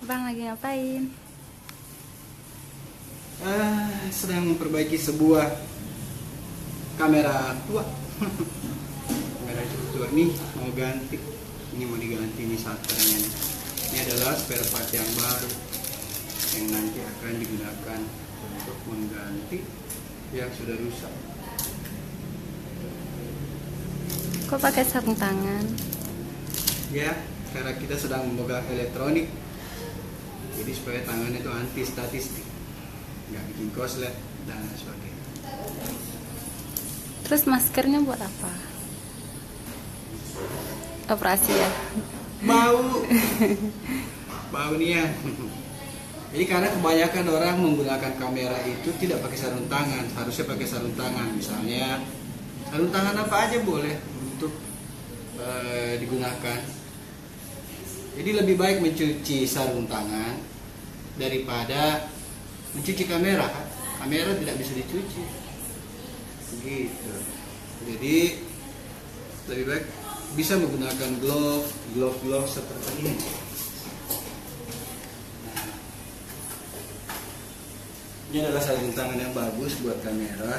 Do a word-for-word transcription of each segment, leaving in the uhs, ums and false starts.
Bang lagi ngapain? Ah, sedang memperbaiki sebuah kamera tua. Kamera cukup tua nih, mau ganti. Ini mau diganti nih shuternya. Ini adalah spare part yang baru yang nanti akan digunakan untuk mengganti yang sudah rusak. Kok pakai sarung tangan? Ya, karena kita sedang memegang elektronik, jadi supaya tangannya itu anti statistik, nggak bikin koslet dan sebagainya. Terus maskernya buat apa? Operasi ya? Bau, bau nih ya. Jadi karena kebanyakan orang menggunakan kamera itu tidak pakai sarung tangan, harusnya pakai sarung tangan. Misalnya sarung tangan apa aja boleh untuk e, digunakan. Jadi lebih baik mencuci sarung tangan daripada mencuci kamera. Kamera tidak bisa dicuci. Begitu. Jadi lebih baik bisa menggunakan glove, glove, glove seperti ini. Nah, ini adalah sarung tangan yang bagus buat kamera.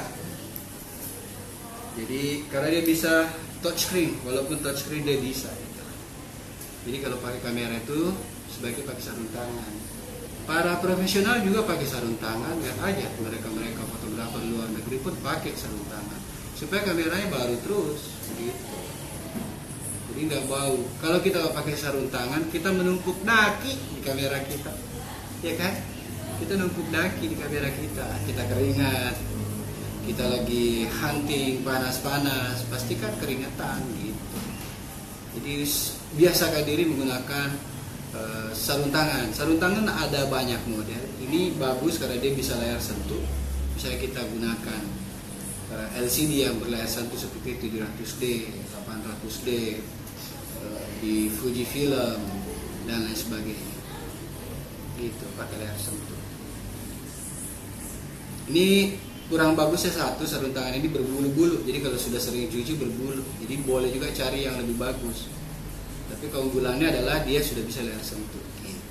Jadi karena dia bisa touchscreen, walaupun touchscreen dia bisa. Jadi kalau pakai kamera itu sebaiknya pakai sarung tangan. Para profesional juga pakai sarung tangan, lihat aja mereka-mereka fotografer luar negeri pun pakai sarung tangan supaya kameranya baru terus, gitu. Jadi nggak bau. Kalau kita pakai sarung tangan, kita menumpuk daki di kamera kita, ya kan? Kita numpuk daki di kamera kita, kita keringat, kita lagi hunting panas-panas, pasti kan keringetan, gitu. Jadi biasakan diri menggunakan uh, sarung tangan. Sarung tangan ada banyak model. Ini bagus karena dia bisa layar sentuh. Bisa kita gunakan uh, L C D yang berlayar sentuh seperti tujuh ratus D, delapan ratus D, uh, di Fujifilm dan lain sebagainya. Gitu, pakai layar sentuh. Ini kurang bagusnya satu, sarung tangan ini berbulu-bulu. Jadi kalau sudah sering cuci berbulu. Jadi boleh juga cari yang lebih bagus. Tapi keunggulannya adalah dia sudah bisa layar sentuh. Gitu.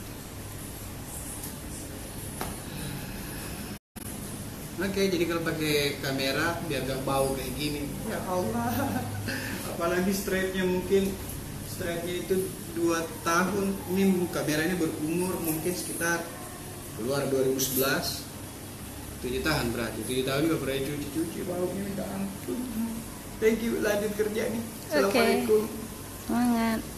Oke, jadi kalau pakai kamera biar gak bau kayak gini. Ya Allah. Apalagi strapnya mungkin strapnya itu dua tahun. Ini kamera ini berumur mungkin sekitar keluar dua ribu sebelas. tujuh tahun berarti, tujuh tahun juga pernah cuci-cuci, baunya minta ampun. Thank you, lanjut kerja nih. Assalamualaikum. Semangat.